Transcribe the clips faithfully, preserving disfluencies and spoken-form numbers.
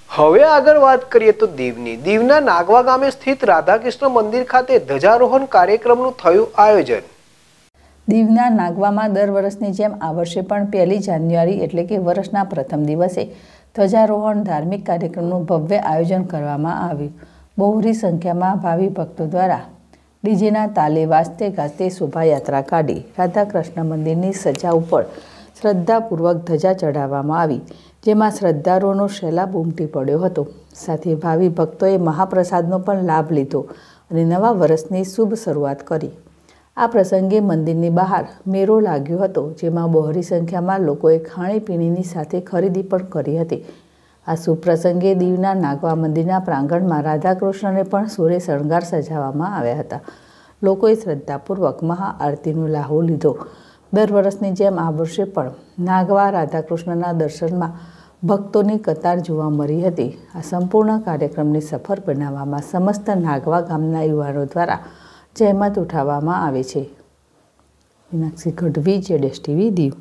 હવે આગળ વાત કરીએ તો દીવની દીવના નાગવા ગામે સ્થિત રાધાકૃષ્ણ મંદિર ખાતે ધ્વજારોહણ કાર્યક્રમનું થયું આયોજન। દીવના નાગવામાં દર વર્ષની જેમ આ વર્ષે પણ પહેલી જાન્યુઆરી એટલે કે વર્ષના પ્રથમ દિવસે ધ્વજારોહણ ધાર્મિક કાર્યક્રમનું ભવ્ય આયોજન કરવામાં આવ્યું। બહોળી સંખ્યામાં ભાવિ ભક્તો દ્વારા ડીજેના તાલે વાજતે ગાજતે શોભાયાત્રા કાઢી રાધાકૃષ્ણ મંદિરની સજા ઉપર શ્રદ્ધાપૂર્વક ધજા ચઢાવવામાં આવી, જેમાં શ્રદ્ધાળુઓનો સહેલાબ ઉમટી પડ્યો હતો। સાથે ભાવિ ભક્તોએ મહાપ્રસાદનો પણ લાભ લીધો અને નવા વર્ષની શુભ શરૂઆત કરી। આ પ્રસંગે મંદિરની બહાર મેળો લાગ્યો હતો, જેમાં બહોળી સંખ્યામાં લોકોએ ખાણીપીણીની સાથે ખરીદી પણ કરી હતી। આ શુભ પ્રસંગે દીવના નાગવા મંદિરના પ્રાંગણમાં રાધાકૃષ્ણને પણ સોરે શણગાર સજાવવામાં આવ્યા હતા। લોકોએ શ્રદ્ધાપૂર્વક મહાઆરતીનો લાહો લીધો। દર વર્ષની જેમ આ વર્ષે પણ નાગવા રાધાકૃષ્ણના દર્શનમાં ભક્તોની કતાર જોવા મળી હતી। આ સંપૂર્ણ કાર્યક્રમને સફળ બનાવવામાં સમસ્ત નાગવા ગામના યુવાનો દ્વારા જહેમત ઉઠાવવામાં આવે છે। મીનાક્ષી ગઢવી, જેડેશ ટીવી, દીવ।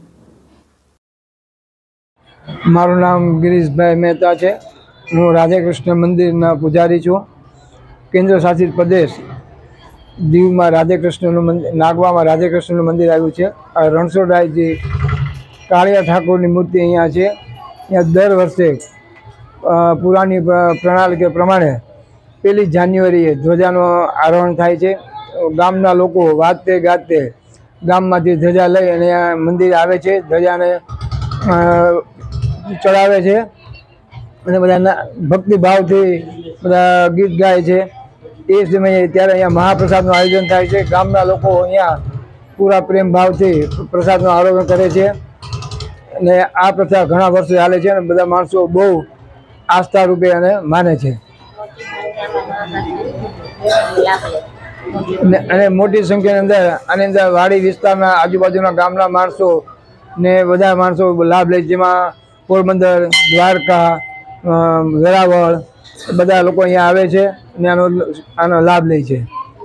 મારું નામ ગિરીશભાઈ મહેતા છે। હું રાધાકૃષ્ણ મંદિરના પૂજારી છું। કેન્દ્ર શાસિત પ્રદેશ દીવમાં રાધાકૃષ્ણનું મંદિર, નાગવામાં રાધાકૃષ્ણનું મંદિર આવ્યું છે। આ રણછોડરાયજી કાળિયા ઠાકોરની મૂર્તિ અહીંયા છે। અહીંયા દર વર્ષે પુરાણી પ્રણાલી પ્રમાણે પહેલી જાન્યુઆરીએ ધ્વજાનું આરોહણ થાય છે। ગામના લોકો વાજતે ગાજતે ગામમાંથી ધજા લઈ અને મંદિર આવે છે, ધજાને ચડાવે છે અને બધા ભક્તિભાવથી બધા ગીત ગાય છે। એ સમયે ત્યારે અહીંયા મહાપ્રસાદનું આયોજન થાય છે। ગામના લોકો અહીંયા પૂરા પ્રેમ ભાવથી પ્રસાદનું આરોહણ કરે છે અને આ પ્રથા ઘણા વર્ષો ચાલે છે અને બધા માણસો બહુ આસ્થા રૂપે અને માને છે અને મોટી સંખ્યાની અંદર આની અંદર વાડી વિસ્તારના આજુબાજુના ગામના માણસો ને બધા માણસો લાભ લે છે, જેમાં પોરબંદર, દ્વારકા, વેરાવળ બધા લોકો અહીંયા આવે છે અને આનો આનો લાભ લે છે।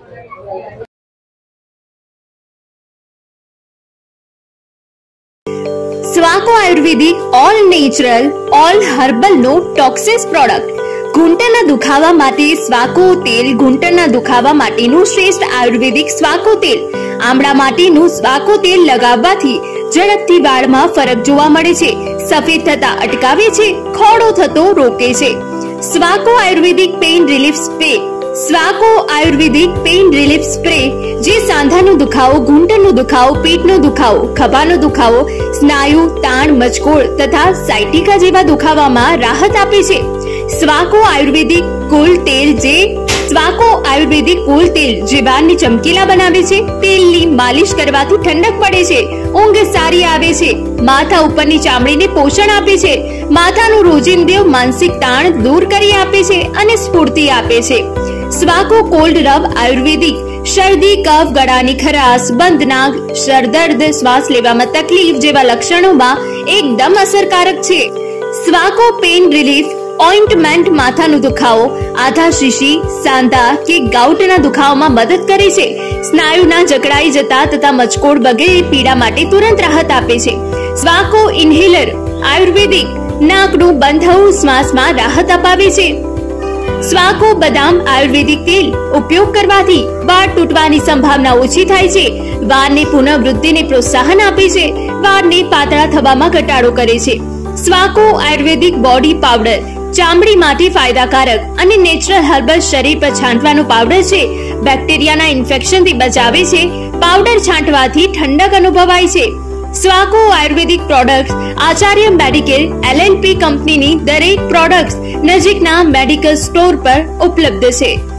Swako ayurvedic all natural all herbal no toxins product. ઘૂંટણના દુખાવા માટે સ્વાકો તેલ। ઘૂંટણના દુખાવા માટેનું શ્રેષ્ઠ આયુર્વેદિક સ્વાકો તેલ। આમળા માટેનું સ્વાકો તેલ લગાવવાથી ઝડપથી વાળમાં ફરક જોવા મળે છે, સફેદ થતા અટકાવે છે, ખોડો થતો રોકે છે। Swako ayurvedic pain relief spray. Swako ayurvedic pain relief spray જે સાંધાનો દુખાવો, ઘૂંટણનો દુખાવો, પેટનો દુખાવો, ખભાનો દુખાવો, સ્નાયુ તાણ, મચકોડ તથા સાયટિકા જેવા દુખાવામાં રાહત આપે છે। સ્વાકો આયુર્વેદિક કુલ તેલ જે સ્વાકો આયુર્વેદિક કુલ તેલ જે વાળને ચમકીલા બનાવે છે। તેલની માલિશ કરવાથી ઠંડક પડે છે, ઊંઘ સારી આવે છે, માથા ઉપરની ચામડીને પોષણ આપે છે, માથાનું રોજિંદુ માનસિક તાણ દૂર કરી આપે છે અને સ્ફૂર્તિ આપે છે। સ્વાકો કોલ્ડ રબ આયુર્વેદિક શરદી, કફ, ગળાની ખરાશ, બંધ નાક, સરદર્દ, શ્વાસ લેવામાં તકલીફ જેવા લક્ષણોમાં એકદમ અસરકારક છે। સ્વાકો પેઇન રિલીફ ઓઇન્ટમેન્ટ માથાનો દુખાવો, આધા શીશી, સાંધા કે ગાઉટના દુખાવામાં મદદ કરે છે, સ્નાયુના જકડાઈ જતા તથા મચકોડ વગેરે પીડા માટે તુરંત રાહત આપે છે। સ્વાકો ઇન્હેલર આયુર્વેદિક નાકનું બંધ થવું, શ્વાસમાં રાહત અપાવે છે। સ્વાકો બદામ આયુર્વેદિક તેલ ઉપયોગ કરવાથી વાળ તૂટવાની સંભાવના ઓછી થાય છે, વાળની પુનઃવૃદ્ધિને પ્રોત્સાહન આપે છે, વાળને પાતળા થવામાં ઘટાડો કરે છે। સ્વાકો આયુર્વેદિક બોડી પાવડર ચામડી માટે ફાયદાકારક અને નેચરલ હર્બલ શરીર પર છાંટવાનો પાવડર છે, બેક્ટેરિયાના ઇન્ફેક્શનથી બચાવે છે, પાવડર છાંટવાથી ઠંડક અનુભવાય છે। Swako ayurvedic products Acharya medical L L P કંપનીની દરેક પ્રોડક્ટ્સ નજીકના મેડિકલ સ્ટોર પર ઉપલબ્ધ છે।